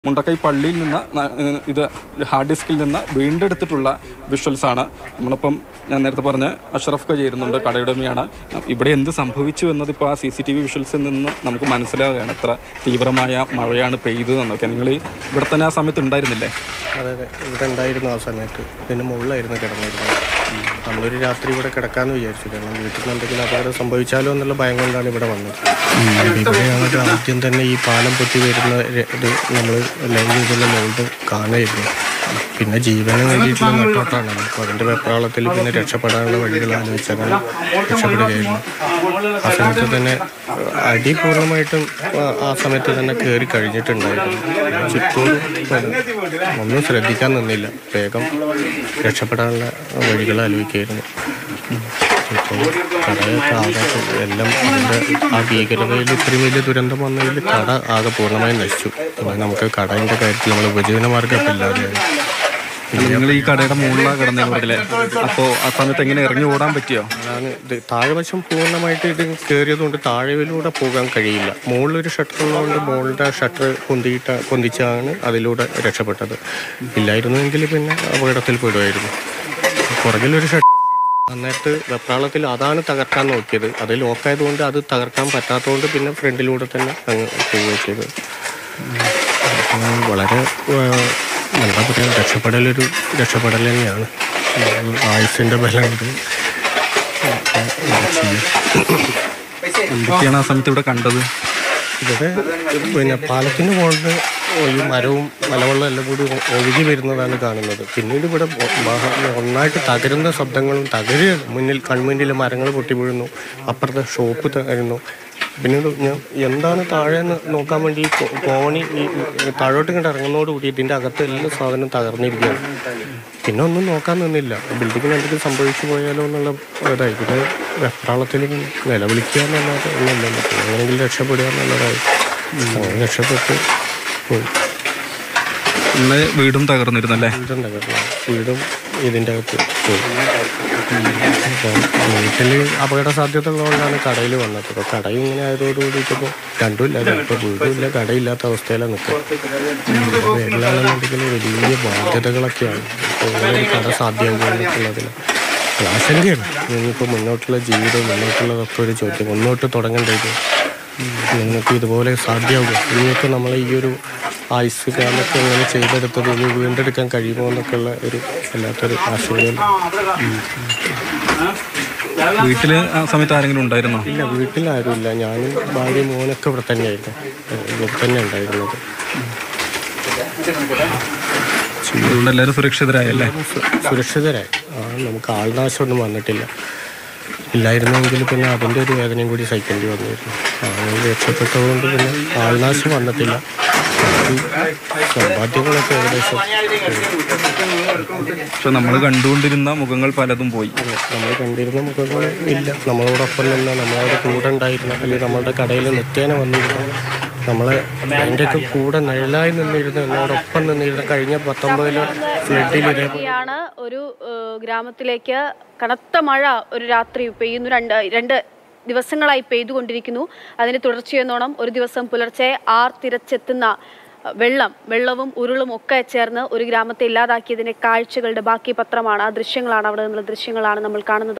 മുണ്ടക്കൈ പള്ളിയിൽ നിന്ന് ഇത് ഹാർഡ് ഡിസ്കിൽ നിന്ന് വീണ്ടെടുത്തിട്ടുള്ള വിഷ്വൽസാണ്. നമ്മളിപ്പം ഞാൻ നേരത്തെ പറഞ്ഞ അഷ്റഫ് ക ചേരുന്നുണ്ട്, കടയുടമയാണ്. ഇവിടെ എന്ത് സംഭവിച്ചു എന്നതിപ്പോൾ ആ CCTV വിഷ്വൽസിൽ നിന്ന് നമുക്ക് മനസ്സിലാവുകയാണ്. എത്ര തീവ്രമായ മഴയാണ് പെയ്തതെന്നൊക്കെ. നിങ്ങൾ ഇവിടെ തന്നെ ആ സമയത്ത് ഉണ്ടായിരുന്നില്ലേ? അതെ, ഇവിടെ ഉണ്ടായിരുന്നു. ആ സമയത്ത് ഇതിൻ്റെ മുകളിലായിരുന്നു കിടന്നിരുന്നത്. നമ്മളൊരു രാത്രി ഇവിടെ കിടക്കാമെന്ന് വിചാരിച്ചു. കാരണം വീട്ടിൽ നിന്ന് എന്തെങ്കിലും അപകടം സംഭവിച്ചാലോ എന്നുള്ള ഭയം കൊണ്ടാണ് ഇവിടെ വന്നത്. ഇവിടെയാണ് ആദ്യം തന്നെ ഈ പാലം പൊട്ടി വരുന്ന ഇത് നമ്മൾ ലൈൻ ചെയ്തുള്ള മുകളിൽ കാണുമായിരുന്നു. പിന്നെ ജീവന് വേണ്ടിയിട്ടുള്ള നെട്ടോട്ടാണ്. അപ്പോൾ അതിൻ്റെ വെപ്രാളത്തിൽ പിന്നെ രക്ഷപ്പെടാനുള്ള വഴികൾ ആലോചിച്ചാൽ രക്ഷപ്പെടുകയായിരുന്നു. ആ സമയത്ത് തന്നെ അടി പൂർണ്ണമായിട്ടും ആ സമയത്ത് തന്നെ കയറി കഴിഞ്ഞിട്ടുണ്ടായിരുന്നു. ചുറ്റോടും ഒന്നും ശ്രദ്ധിക്കാൻ നിന്നില്ല, വേഗം രക്ഷപ്പെടാനുള്ള വഴികൾ ആലോചിക്കുകയായിരുന്നു. ഇപ്പോൾ കടയൊക്കെ ആകെ എല്ലാം അതിൻ്റെ ആ ഭീകരതയിൽ ഇത്രയും വലിയ ദുരന്തം വന്നതിൽ കട ആകെ പൂർണ്ണമായും നശിച്ചു. നമുക്ക് കടയുടെ കാര്യത്തിൽ നമ്മൾ ഉപജീവന മാർഗ്ഗമൊക്കെ ഇല്ലാതെയായി. നിങ്ങൾ ഈ കടയുടെ മുകളിലാണ് കിടന്നില്ലേ? അപ്പോൾ ആ സമയത്ത് എങ്ങനെ ഇറങ്ങി ഓടാൻ പറ്റിയോ? അതാണ് ഇത്. താഴ്വശം പൂർണ്ണമായിട്ട് ഇത് കയറിയതുകൊണ്ട് താഴെയിലൂടെ പോകാൻ കഴിയില്ല. മുകളിലൊരു ഷട്ടർ ഉള്ളതുകൊണ്ട് മുകളിലെ ഷട്ടർ പൊന്തിച്ചാണ് അതിലൂടെ രക്ഷപ്പെട്ടത്. ഇല്ലായിരുന്നുവെങ്കിൽ പിന്നെ അപകടത്തിൽ പെടുമായിരുന്നു. പുറകിലൊരു ഷട്ടർ അന്നേരത്ത് വെപ്രാളത്തിൽ അതാണ് തകർക്കാൻ നോക്കിയത്. അത് ലോക്കായതുകൊണ്ട് അത് തകർക്കാൻ പറ്റാത്തതുകൊണ്ട് പിന്നെ ഫ്രണ്ടിലൂടെ തന്നെ അങ്ങ് പോവുകയും ചെയ്തത്. വളരെ എന്താ പറയുക, രക്ഷപ്പെടൽ തന്നെയാണ്. ആയുസിൻ്റെ ബലം കൊണ്ട് എന്തൊക്കെയാണ് ആ സമയത്ത് ഇവിടെ കണ്ടത്? ഇവിടെ പിന്നെ പാലത്തിന് മുകളിൽ ഈ മരവും മലവെള്ളം എല്ലാം കൂടി ഒഴുകി വരുന്നതാണ് കാണുന്നത്. പിന്നീട് ഇവിടെ ഒന്നായിട്ട് തകരുന്ന ശബ്ദങ്ങളും കൺമുന്നിൽ മരങ്ങൾ പൊട്ടി വീഴുന്നു. അപ്പുറത്തെ ഷോപ്പ് തകരുന്നു. പിന്നീട് ഞാൻ എന്താണ് താഴെന്ന് നോക്കാൻ വേണ്ടി ഈ കോണി ഈ താഴോട്ട് ഇങ്ങോട്ട് ഇറങ്ങുന്നതോടുകൂടി ഇതിൻ്റെ അകത്ത് എല്ലാ സാധനം തകർന്നിരിക്കുകയാണ്. പിന്നെ ഒന്നും നോക്കാൻ നിന്നില്ല. ബിൽഡിങ്ങിന് എന്തെങ്കിലും സംഭവിച്ചു പോയാലോ എന്നുള്ള ഇതായി. പിന്നെ വെപ്രാളത്തിൽ നിലവിളിക്കുക എന്നല്ലാതെ ഒന്നുമില്ല. എങ്ങനെയെങ്കിലും രക്ഷപ്പെടുക എന്നുള്ളതായി. അങ്ങനെ രക്ഷപ്പെട്ട് പോയി. ഇന്ന് വീടും തകർന്നിരുന്നല്ലേ? വീടും ഇതിൻ്റെ അകത്ത് പോയി. അപ്പോൾ വീട്ടിൽ അപകട സാധ്യത ഉള്ളതുകൊണ്ടാണ് കടയിൽ വന്നത്. അപ്പോൾ കടയും ഇങ്ങനെ ആയതോടുകൂടിയിട്ടിപ്പോൾ രണ്ടും ഇല്ലാതെ, ഇപ്പോൾ വീടും ഇല്ല കടയില്ലാത്ത അവസ്ഥയിലാണ് നിൽക്കുന്നത്. വീട്ടിലാണെന്നുണ്ടെങ്കിൽ വലിയ ബാധ്യതകളൊക്കെയാണ്. അപ്പോൾ ഇങ്ങനെ ഒരു കട സാധ്യമാകുന്നതിൽ ആശങ്കയാണ്. ഇനിയിപ്പോൾ മുന്നോട്ടുള്ള ജീവിതവും മുന്നോട്ടുള്ളതൊക്കെ ഒരു ചോദ്യം. മുന്നോട്ട് തുടങ്ങേണ്ടത് നിങ്ങൾക്ക് ഇതുപോലെ സാധ്യമാകും. ഇനിയൊക്കെ നമ്മൾ ഈ ഒരു ആയുസ് കാലത്ത് ഇങ്ങനെ ചെയ്തെടുത്തത് ഇനി വീണ്ടെടുക്കാൻ കഴിയുമോ എന്നൊക്കെ ഉള്ള ഒരു വല്ലാത്തൊരു ആശങ്കയാണ്. വീട്ടിൽ ആ സമയത്ത് ആരെങ്കിലും ഉണ്ടായിരുന്നോ? ഇല്ല, വീട്ടിലാരുമില്ല. ഞാനും ഭാര്യ മോനൊക്കെ ഇവിടെ തന്നെയായിരുന്നു. ഇവിടെ തന്നെ ഉണ്ടായിരുന്നത്. എല്ലാവരും സുരക്ഷിതരായല്ലേ? സുരക്ഷിതരായി. നമുക്ക് ആൾനാശമൊന്നും വന്നിട്ടില്ല. ഇല്ലായിരുന്നെങ്കിൽ പിന്നെ അതിൻ്റെ ഒരു വേദനയും കൂടി സഹിക്കേണ്ടി വന്നിരുന്നു. അങ്ങനെ രക്ഷപ്പെട്ടതുകൊണ്ട് പിന്നെ ആൾനാശം വന്നിട്ടില്ല. സമ്പാദ്യങ്ങളൊക്കെ ഏകദേശം. പക്ഷെ നമ്മൾ കണ്ടുകൊണ്ടിരുന്ന മുഖങ്ങൾ പലതും പോയി. നമ്മൾ കണ്ടിരുന്ന മുഖങ്ങൾ ഇല്ല. നമ്മളോടൊപ്പം നിന്ന് നമ്മളവിടെ കൂടെ ഉണ്ടായിരുന്ന, അല്ലെങ്കിൽ നമ്മളുടെ കടയിൽ നിത്യേന വന്നിരുന്ന, നമ്മളെ അതിൻ്റെയൊക്കെ കൂടെ നിഴലായി നിന്നിരുന്ന, എന്നോടൊപ്പം നിന്നിരുന്ന കഴിഞ്ഞ 19 ഫ്ലഡിലാണ് ഒരു ഗ്രാമത്തിലേക്ക് കനത്ത മഴ ഒരു രാത്രി പെയ്യുന്നു. രണ്ട് ദിവസങ്ങളായി പെയ്തുകൊണ്ടിരിക്കുന്നു. അതിന് തുടർച്ചയെന്നോണം ഒരു ദിവസം പുലർച്ചെ തിരച്ചെത്തുന്ന വെള്ളവും ഉരുളും ഒക്കെ ചേർന്ന് ഒരു ഗ്രാമത്തെ ഇല്ലാതാക്കിയതിൻ്റെ കാഴ്ചകളുടെ ബാക്കി പത്രമാണ്. ആ ദൃശ്യങ്ങളാണ്, അവിടെ നിന്നുള്ള ദൃശ്യങ്ങളാണ് നമ്മൾ കാണുന്നത്.